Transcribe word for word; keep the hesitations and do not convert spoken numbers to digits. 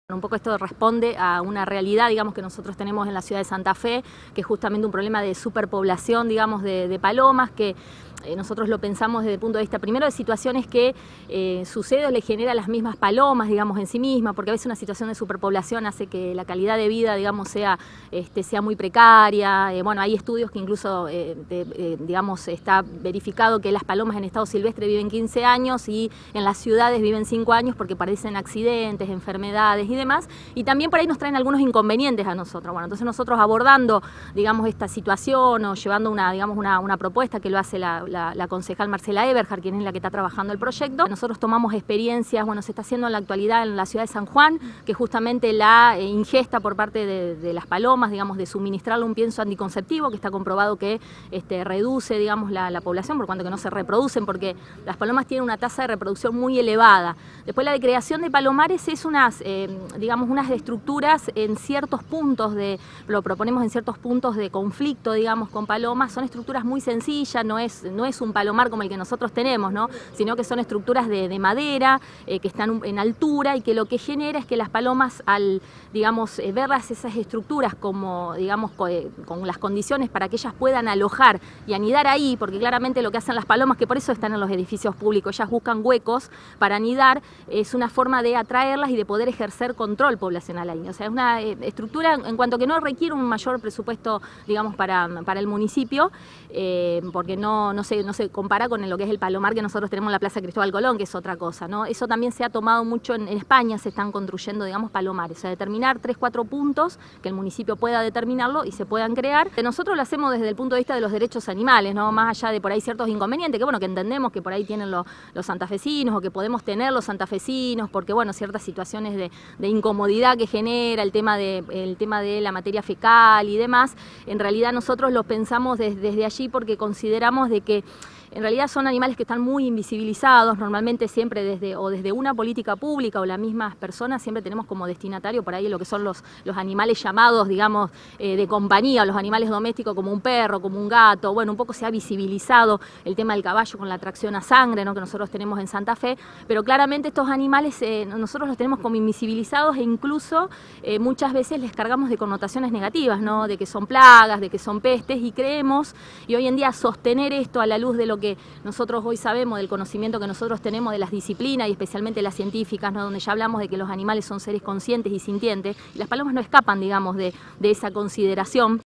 Un poco esto responde a una realidad, digamos, que nosotros tenemos en la ciudad de Santa Fe, que es justamente un problema de superpoblación, digamos, de, de palomas, que eh, nosotros lo pensamos desde el punto de vista, primero, de situaciones que eh, sucede o le genera a las mismas palomas, digamos, en sí mismas, porque a veces una situación de superpoblación hace que la calidad de vida, digamos, sea, este, sea muy precaria. Eh, bueno, hay estudios que incluso, eh, de, eh, digamos, está verificado que las palomas en estado silvestre viven quince años y en las ciudades viven cinco años porque padecen accidentes, enfermedades y demás, y también por ahí nos traen algunos inconvenientes a nosotros. Bueno, entonces nosotros abordando, digamos, esta situación o llevando una, digamos, una, una propuesta que lo hace la, la, la concejal Marcela Eberhard, quien es la que está trabajando el proyecto, nosotros tomamos experiencias, bueno, se está haciendo en la actualidad en la ciudad de San Juan, que justamente la eh, ingesta por parte de, de las palomas, digamos, de suministrarle un pienso anticonceptivo, que está comprobado que este, reduce, digamos, la, la población, por cuanto que no se reproducen, porque las palomas tienen una tasa de reproducción muy elevada. Después la decreación de palomares es unas, eh, digamos, unas estructuras en ciertos puntos de, lo proponemos en ciertos puntos de conflicto, digamos, con palomas, son estructuras muy sencillas, no es, no es un palomar como el que nosotros tenemos, ¿no? Sino que son estructuras de, de madera, eh, que están en altura y que lo que genera es que las palomas, al, digamos, eh, verlas esas estructuras como, digamos, co eh, con las condiciones para que ellas puedan alojar y anidar ahí, porque claramente lo que hacen las palomas, que por eso están en los edificios públicos, ellas buscan huecos para anidar, es una forma de atraerlas y de poder ejercer control poblacional ahí. O sea, es una eh, estructura en cuanto que no requiere un mayor presupuesto, digamos, para, para el municipio, eh, porque no, no, se, no se compara con lo que es el palomar que nosotros tenemos en la Plaza Cristóbal Colón, que es otra cosa, ¿no? Eso también se ha tomado mucho en, en España, se están construyendo, digamos, palomares, o sea, determinar tres, cuatro puntos que el municipio pueda determinarlo y se puedan crear. Nosotros lo hacemos desde el punto de vista de los derechos animales, ¿no? Más allá de por ahí ciertos inconvenientes, que bueno, que entendemos que por ahí tienen los, los santafesinos o que podemos tener los santafesinos, porque bueno, ciertas situaciones de, de incomodidad que genera el tema, de, el tema de la materia fecal y demás, en realidad nosotros lo pensamos desde, desde allí porque consideramos de que en realidad son animales que están muy invisibilizados, normalmente siempre desde, o desde una política pública o las mismas personas siempre tenemos como destinatario por ahí lo que son los, los animales llamados, digamos, eh, de compañía, los animales domésticos como un perro, como un gato. Bueno, un poco se ha visibilizado el tema del caballo con la tracción a sangre, ¿no?, que nosotros tenemos en Santa Fe, pero claramente estos animales eh, nosotros los tenemos como invisibilizados e incluso eh, muchas veces les cargamos de connotaciones negativas, ¿no?, de que son plagas, de que son pestes, y creemos, y hoy en día sostener esto a la luz de lo que nosotros hoy sabemos, del conocimiento que nosotros tenemos de las disciplinas y especialmente las científicas, ¿no?, donde ya hablamos de que los animales son seres conscientes y sintientes, y las palomas no escapan, digamos, de, de esa consideración.